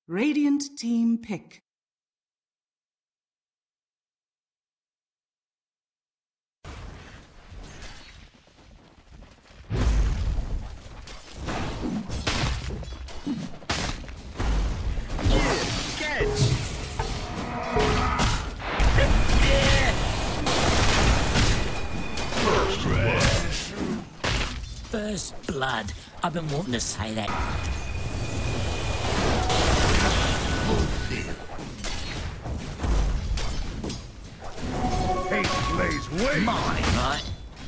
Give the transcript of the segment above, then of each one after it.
Radiant team pick. First blood. I've been wanting to say that. Hate lays waste. Mine, right?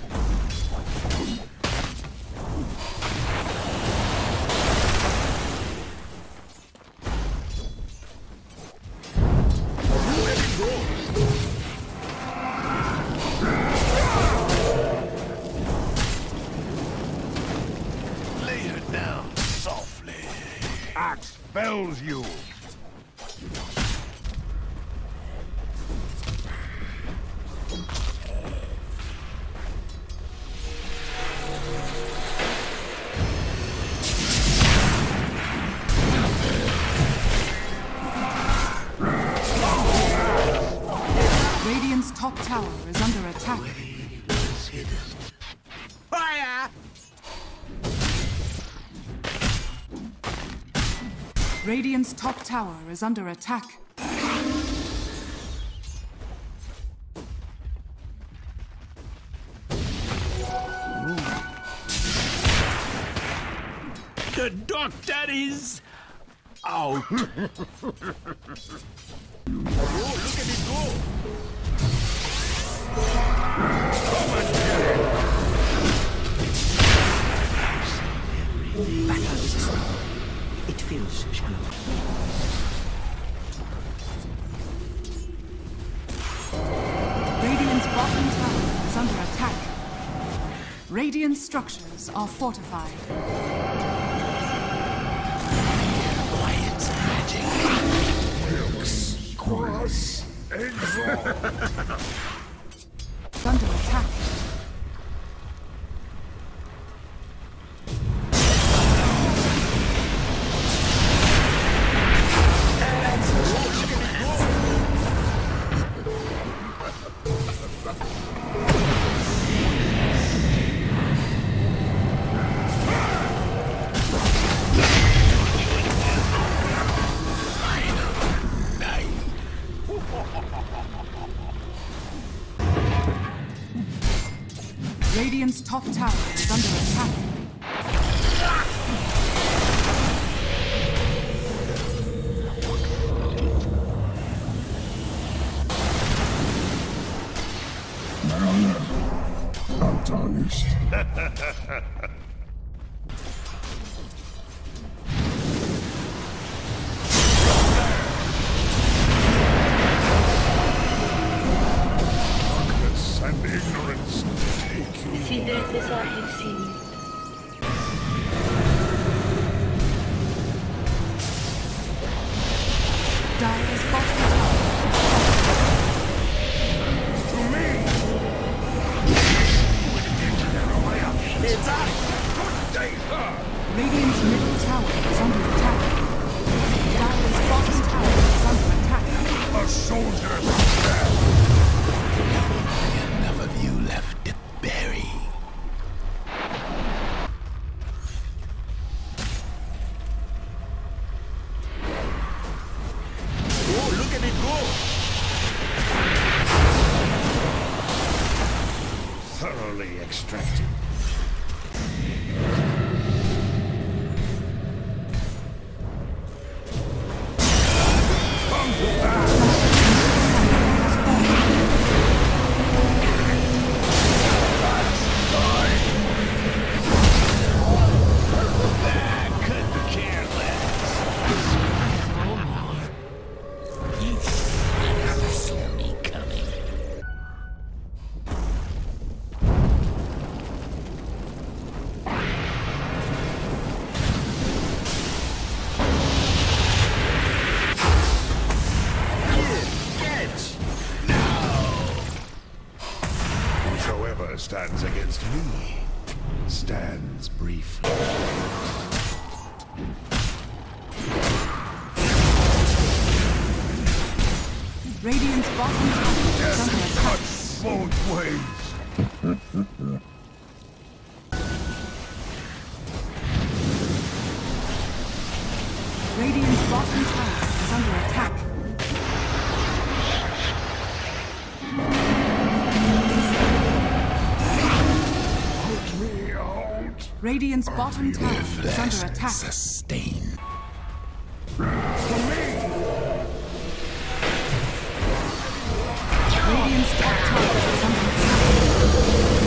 Axe fells you. Radiant's top tower is under attack. Fire! Radiant's top tower is under attack. The doctor is out. Oh, look at it go! Come and get it! Back over this way. It feels shallow. Radiant's bottom tower is under attack. Radiant structures are fortified. Quiet's magic. Cross exalt! Under attack. Radiant's top tower is under attack. I'm tarnished. Darkness and ignorance take you. सीधे साहिब सीनी Dire's bottom tower. To me! It's up. Good day, sir! Radiant's middle tower is under attack. Dire's bottom tower is under attack. A soldier's death! Enough of you left to bury. Oh, look at it go! Thoroughly extracted. Come to pass! Couldn't care less. You never saw me coming. Whosoever stands against me stands briefly. Radiant's bottom tower is under attack. Cuts both ways. Radiant's bottom tower is under attack. Put me out. Radiant's bottom tower is under attack. Sustain. Radiant's top tower is under attack.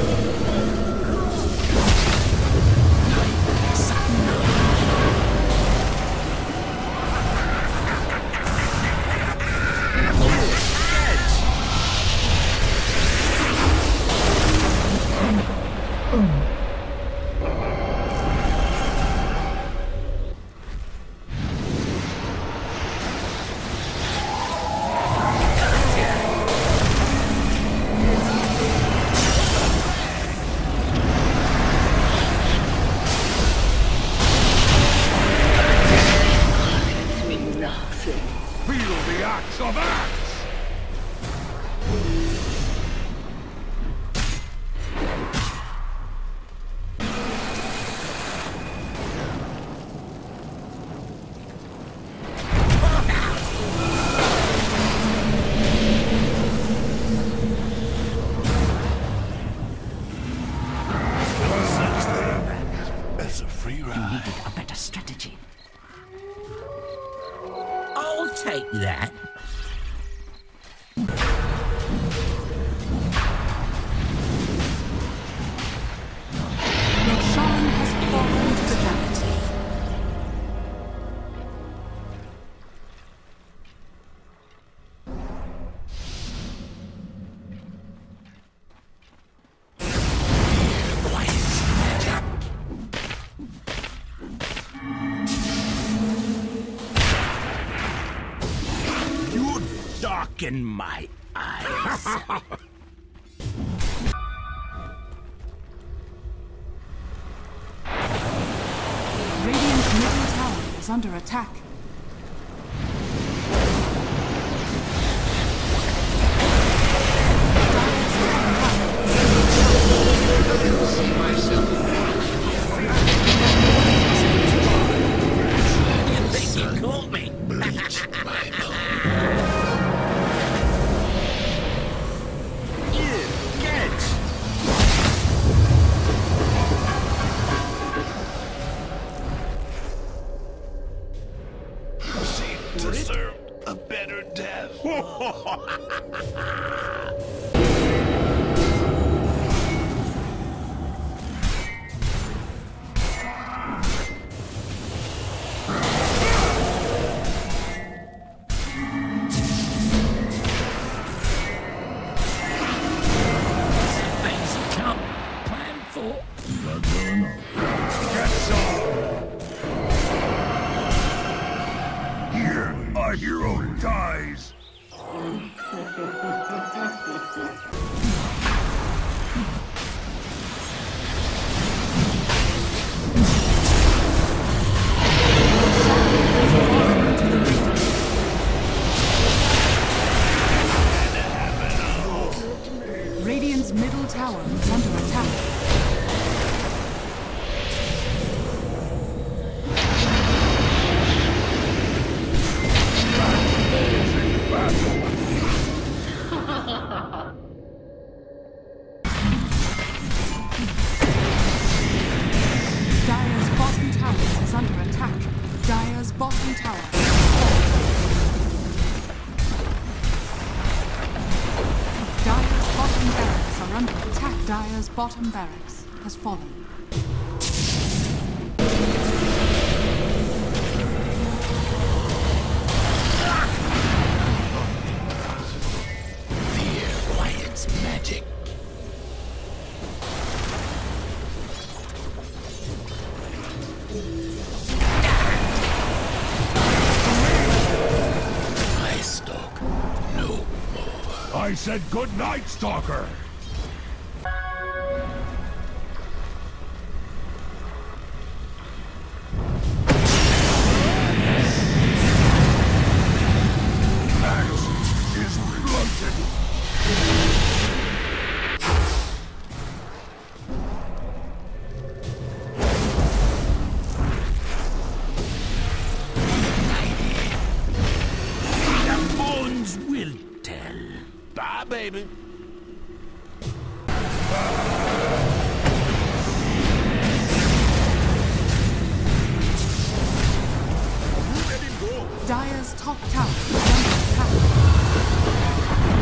Feel the axe of axe. That's a free ride. Needed a better strategy. I'll take that. Roshan has fallen to the gravity. You darken my eyes. Radiant's middle tower is under attack. You think you caught me? You get. Deserve a better death. Things you can't plan for. Get some. Here, a hero dies. Radiant's middle tower is under attack. Dire's bottom tower is under attack. Dire's bottom tower. Dire's bottom barracks are under attack. Dire's bottom barracks has fallen. Fear quiets magic. I stalk no more. I said good night, Stalker. Axe baby. Let him go. Dire's top tower is under attack.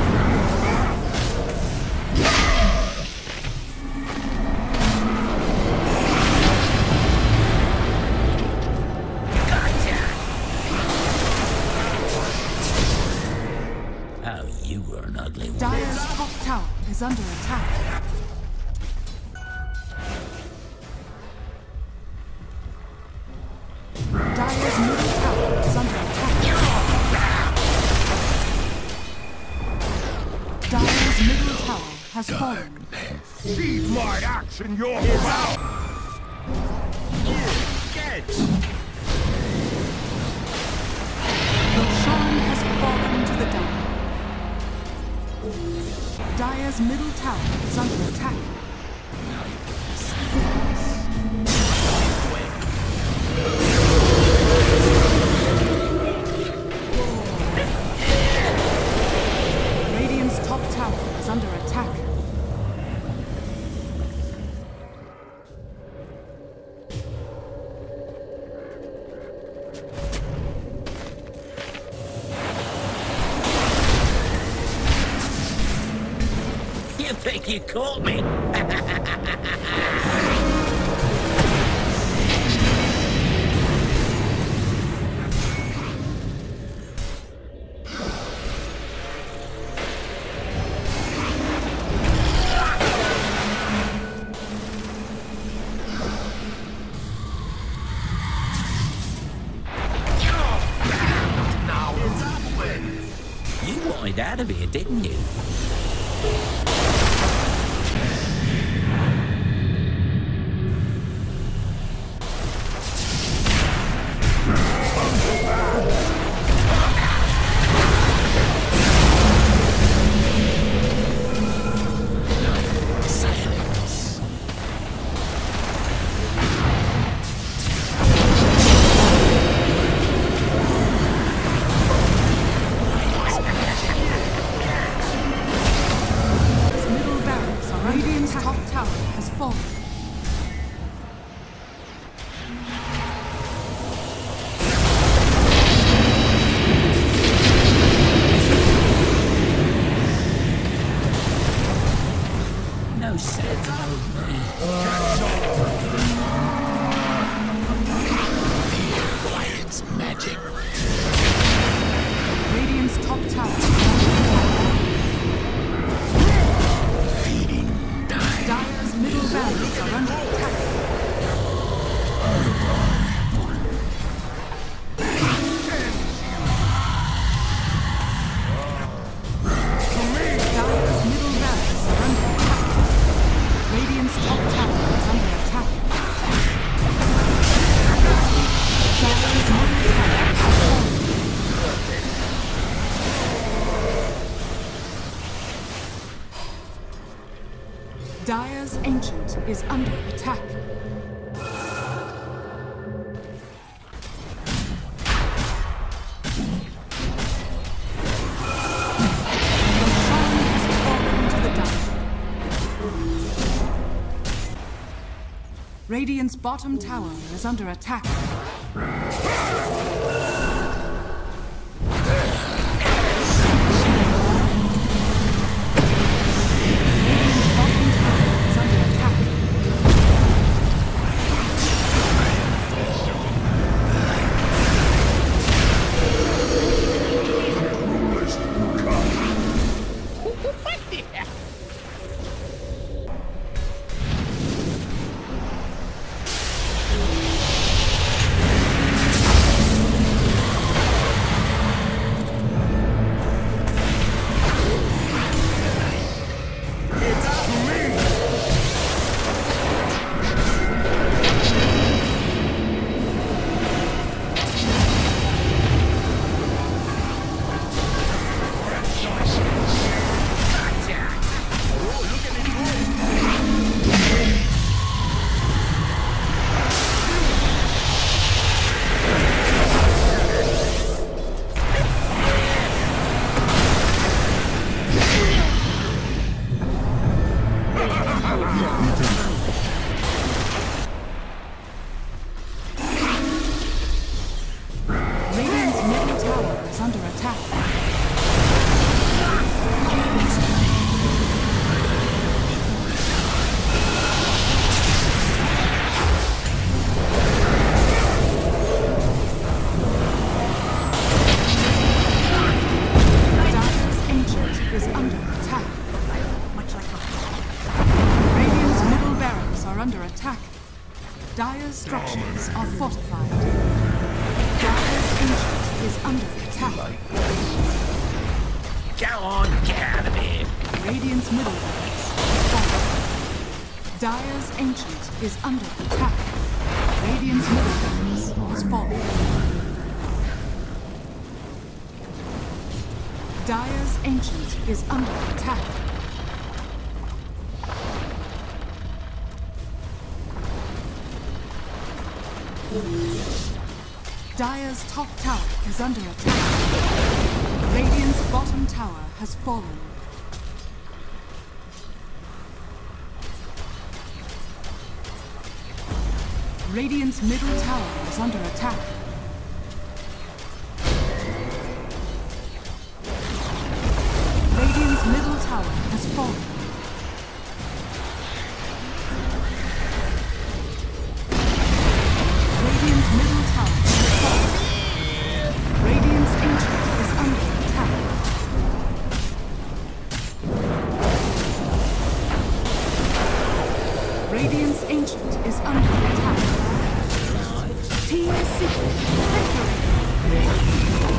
Oh, you were an ugly one. Dire's top tower is under attack. Dire's middle tower is under attack. Dire's middle tower has fallen. Feed my axe in your mouth. Roshan has fallen to the Dire. Dire's middle tower is under attack. Radiant's top tower is under attack. You think you caught me? You wanted out of here, didn't you? Silence. His middle barracks are Radiant's top tower has fallen. No sense of me. Quiet's magic. Radiant's top tower is under attack. Feeding time. Dire's middle barracks are under attack. Dire's middle barracks are under attack. Radiant's top tower is under attack. Dire's middle tower has fallen. Dire's ancient is under attack. Roshan has fallen to the Dire. Radiant's bottom tower is under attack. Radiant's bottom tower is under attack. middle tower is under attack. Dire's Ancient is under attack. Much like Radiant's middle barracks are under attack. Dire's structures are fortified. Dire's Ancient is under attack. Go on, get out of here. Radiant's middle barracks is fallen. Dire's Ancient is under attack. Radiant's middle barracks has fallen. Dire's Ancient is under attack. Dire's top tower is under attack. Radiant's bottom tower has fallen. Radiant's middle tower is under attack. Radiant's middle tower has fallen. Radiant's middle tower has fallen. Radiant's Ancient is under attack. Radiant's Ancient is under attack. Team Secret victory!